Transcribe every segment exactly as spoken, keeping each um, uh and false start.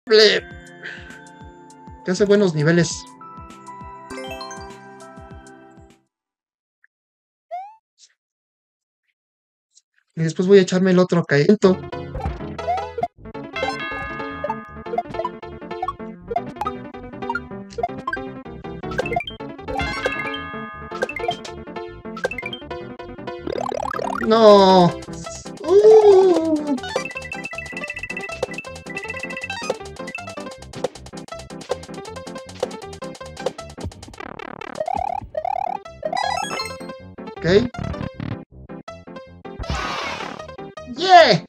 ble, que hace buenos niveles. Y después voy a echarme el otro caento. No. Uh. Ok. Yeah.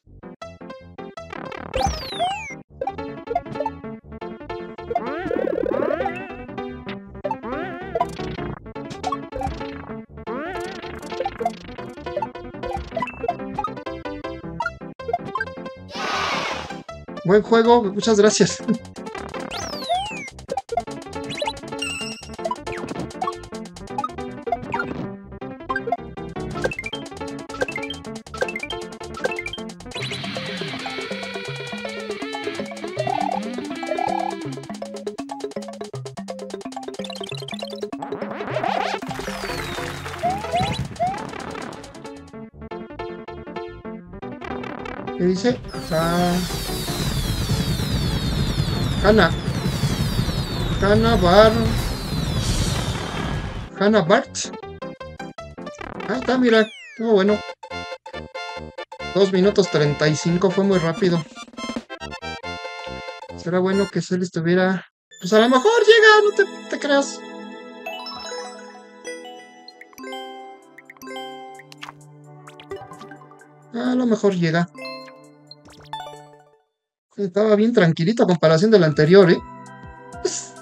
Buen juego, muchas gracias. ¿Qué dice? Ah, Hanna. Hanna Bar. Hanna Bart. Ah, está, mira. Estuvo bueno. dos minutos treinta y cinco, fue muy rápido. Será bueno que Cell estuviera. Pues a lo mejor llega, no te, te creas. A lo mejor llega. Estaba bien tranquilito a comparación del anterior, ¿eh?